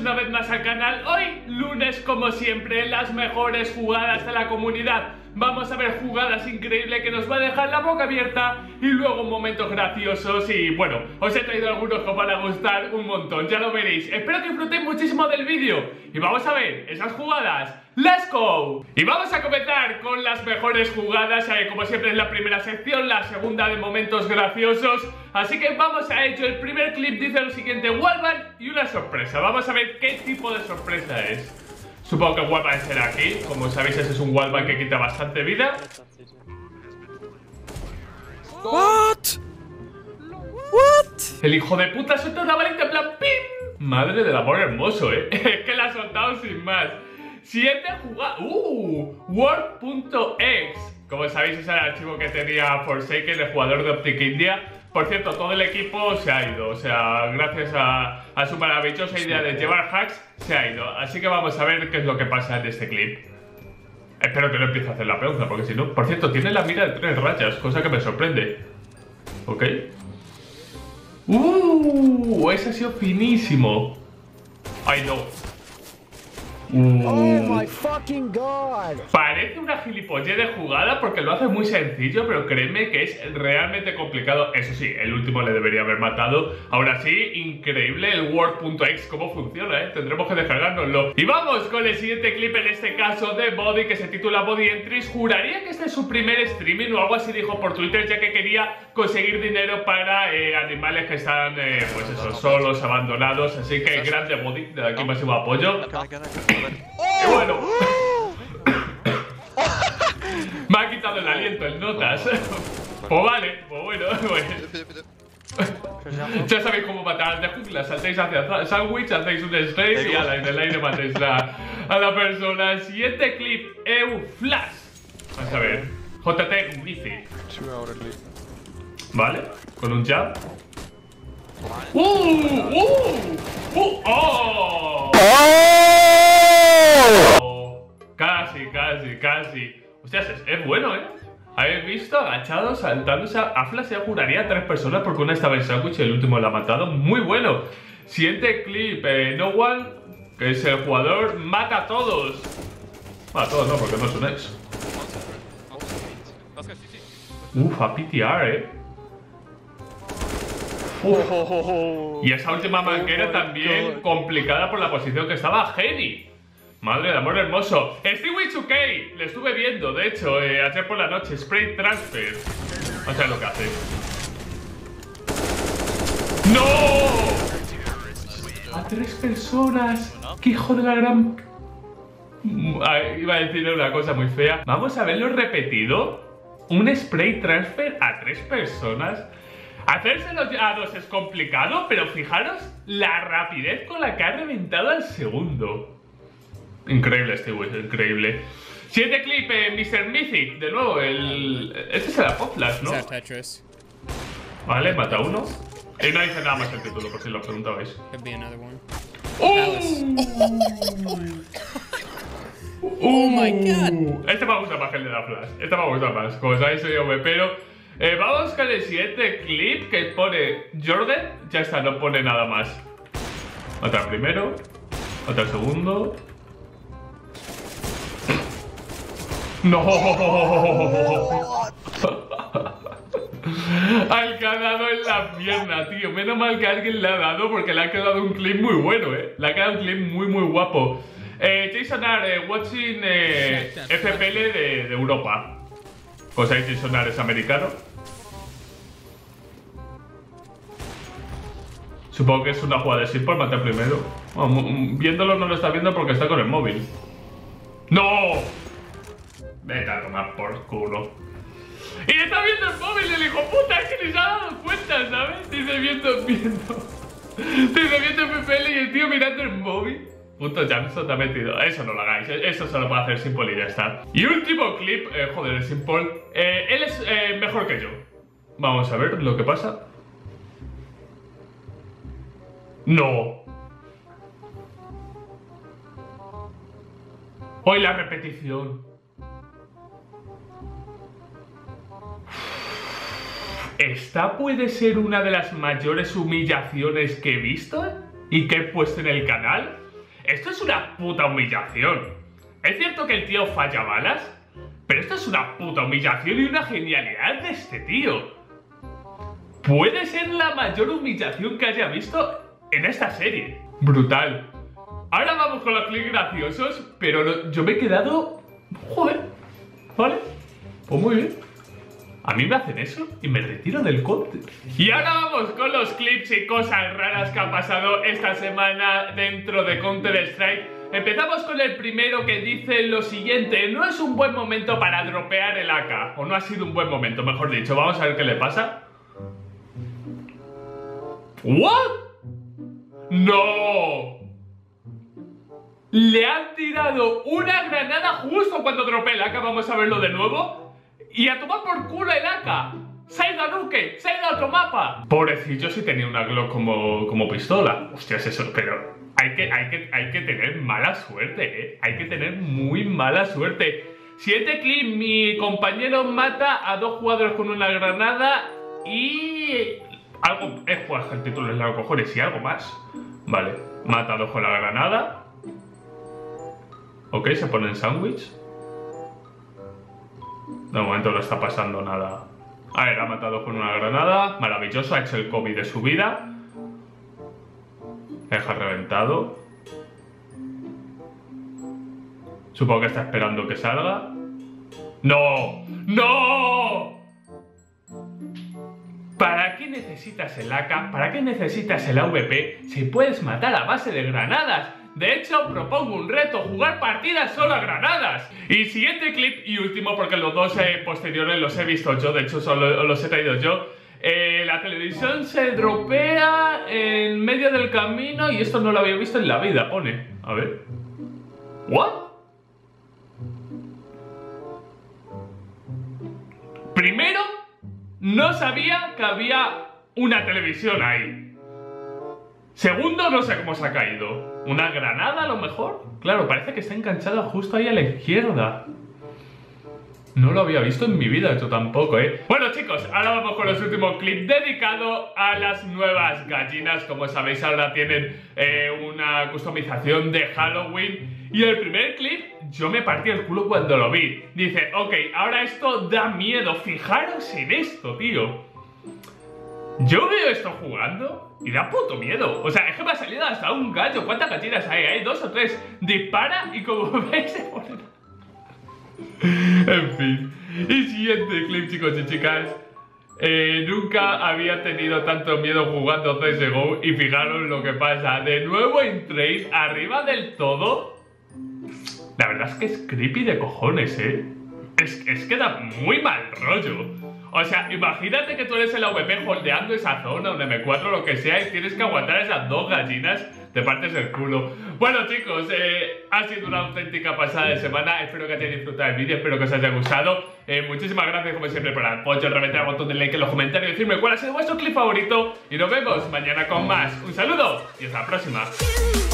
una vez más al canal. Hoy, lunes, como siempre, las mejores jugadas de la comunidad. Vamos a ver jugadas increíbles que nos va a dejar la boca abierta y luego momentos graciosos y bueno, os he traído algunos que os van a gustar un montón, ya lo veréis. Espero que disfrutéis muchísimo del vídeo y vamos a ver esas jugadas. ¡Let's go! Y vamos a comenzar con las mejores jugadas, como siempre es la primera sección, la segunda de momentos graciosos. Así que vamos a ello. El primer clip dice lo siguiente: wallbang y una sorpresa. Vamos a ver qué tipo de sorpresa es. Supongo que el wallbang será aquí. Como sabéis, ese es un wallbang que quita bastante vida. What? What? El hijo de puta suelta una balita en plan ¡pim! Madre del amor hermoso, Es que la ha soltado sin más. Siguiente jugada. Word.exe. Como sabéis, es el archivo que tenía Forsaken, el jugador de Optic India. Por cierto, todo el equipo se ha ido. O sea, gracias a su maravillosa idea de llevar hacks, se ha ido. Así que vamos a ver qué es lo que pasa en este clip. Espero que no empiece a hacer la pregunta, porque si no... Por cierto, tiene la mira de 3 rayas, cosa que me sorprende. Ok. Ese ha sido finísimo. Ay, no. Oh my fucking god. Parece una gilipollez de jugada porque lo hace muy sencillo, pero créeme que es realmente complicado. Eso sí, el último le debería haber matado. Ahora sí, increíble el Word.exe, cómo funciona, Tendremos que descargárnoslo. Y vamos con el siguiente clip, en este caso de Body, que se titula Body Entries. Juraría que este es su primer streaming o algo así, dijo por Twitter, ya que quería conseguir dinero para animales que están, pues eso, solos, abandonados. Así que grande Body, de aquí máximo apoyo. Y bueno, me ha quitado el aliento el notas. Pues vale, pues bueno, ya sabéis cómo matar de jungla. Saltéis hacia sándwich, hacéis un straight y en el aire matéis a la persona. Siguiente clip, Flash. Vamos a ver, JT Wifi. Vale, con un jab. Casi. Hostias, es bueno, Habéis visto agachado, saltándose a Flash. Se juraría a 3 personas porque una estaba en sándwich y el último la ha matado. Muy bueno. Siguiente clip, No One, que es el jugador, mata a todos. Bueno, a todos no, porque no es un ex. A PTR, Y esa última manquera también complicada por la posición que estaba Geni. Madre de amor hermoso. Stewie 2K, le estuve viendo, de hecho, ayer por la noche. Spray Transfer. O sea, lo que hace. ¡No! A 3 personas. ¡Qué hijo de la gran... Iba a decir una cosa muy fea. Vamos a verlo repetido. Un Spray Transfer a 3 personas. Hacérselo a 2 es complicado, pero fijaros la rapidez con la que ha reventado al segundo. Increíble este güey, increíble. Siguiente clip, Mr. Mythic. De nuevo, este es el Apoflash, ¿no? Vale, mata a uno. Y no dice nada más el título, por si lo preguntabais. Oh my god. Este me gusta más que el de la Flash. Este me gusta más. Como sabéis, soy yo, pero... vamos con el siguiente clip que pone Jordan. Ya está, no pone nada más. Mata al primero. Mata al segundo. ¡No! Al que ha dado en la pierna, tío. Menos mal que alguien le ha dado porque le ha quedado un clip muy bueno, Le ha quedado un clip muy guapo. Jason R, watching FPL de Europa. Pues ahí Jason R es americano. Supongo que es una jugada de simple, matar primero. Bueno, viéndolo no lo está viendo porque está con el móvil. ¡No! Vete a tomar por culo. Y está viendo el móvil el hijo puta, es que ni se ha dado cuenta, ¿sabes? Dice viendo FPL y el tío mirando el móvil. Puto Jamson te ha metido. Eso no lo hagáis, eso se lo puede hacer Simple y ya está. Y último clip, joder, Simple. Él es mejor que yo. Vamos a ver lo que pasa. ¡No! Hoy la repetición. Esta puede ser una de las mayores humillaciones que he visto y que he puesto en el canal. esto es una puta humillación. Es cierto que el tío falla balas, pero esto es una puta humillación y una genialidad de este tío. Puede ser la mayor humillación que haya visto en esta serie. Brutal. Ahora vamos con los clips graciosos, pero yo me he quedado... Joder, ¿vale? Pues muy bien. A mí me hacen eso y me retiro del content. Y ahora vamos con los clips y cosas raras que han pasado esta semana dentro de Counter-Strike. Empezamos con el primero que dice lo siguiente: no es un buen momento para dropear el AK. O no ha sido un buen momento, mejor dicho. Vamos a ver qué le pasa. ¿What? ¡No! Le han tirado una granada justo cuando dropea el AK. Vamos a verlo de nuevo. Y a tomar por culo el AK. Se ha ido a Nuke, se ha ido a otro mapa. Pobrecillo, si tenía una Glock como pistola. Hostias, eso, pero hay que tener mala suerte, Hay que tener muy mala suerte. Siguiente clip: mi compañero mata a 2 jugadores con una granada y... algo... pues el título es largo, cojones, y algo más. Vale, mata a 2 con la granada. Ok, se pone en sándwich. De momento no está pasando nada. A ver, ha matado con una granada. Maravilloso, ha hecho el COVID de su vida. Deja reventado. Supongo que está esperando que salga. ¡No! ¡No! ¿Para qué necesitas el AK? ¿Para qué necesitas el AWP si puedes matar a base de granadas? De hecho, propongo un reto: jugar partidas solo a granadas. Y siguiente clip y último, porque los dos posteriores los he visto yo, de hecho solo los he traído yo. La televisión se dropea en medio del camino y esto no lo había visto en la vida, pone. A ver. ¿What? Primero, no sabía que había una televisión ahí. Segundo, no sé cómo se ha caído. ¿Una granada a lo mejor? Claro, parece que está enganchada justo ahí a la izquierda. No lo había visto en mi vida, yo tampoco, Bueno, chicos, ahora vamos con los últimos clips dedicados a las nuevas gallinas. Como sabéis, ahora tienen una customización de Halloween. Y el primer clip, yo me partí el culo cuando lo vi. Dice, ok, ahora esto da miedo. Fijaros en esto, tío. Yo veo esto jugando y da puto miedo. O sea, es que me ha salido hasta un gallo. ¿Cuántas gallinas hay? Hay 2 o 3. Dispara y como veis se ponen... En fin. Y siguiente clip, chicos y chicas. Nunca había tenido tanto miedo jugando CSGO. Y fijaros lo que pasa. De nuevo en trade, arriba del todo. La verdad es que es creepy de cojones, Es que da muy mal rollo. O sea, imagínate que tú eres el AWP holdeando esa zona, un M4 lo que sea, y tienes que aguantar a esas 2 gallinas, te partes el culo. Bueno, chicos, ha sido una auténtica pasada de semana. Espero que hayáis disfrutado del vídeo, espero que os haya gustado. Muchísimas gracias como siempre por el apoyo, reventar el botón de like en los comentarios, decirme cuál ha sido vuestro clip favorito. Y nos vemos mañana con más. Un saludo y hasta la próxima.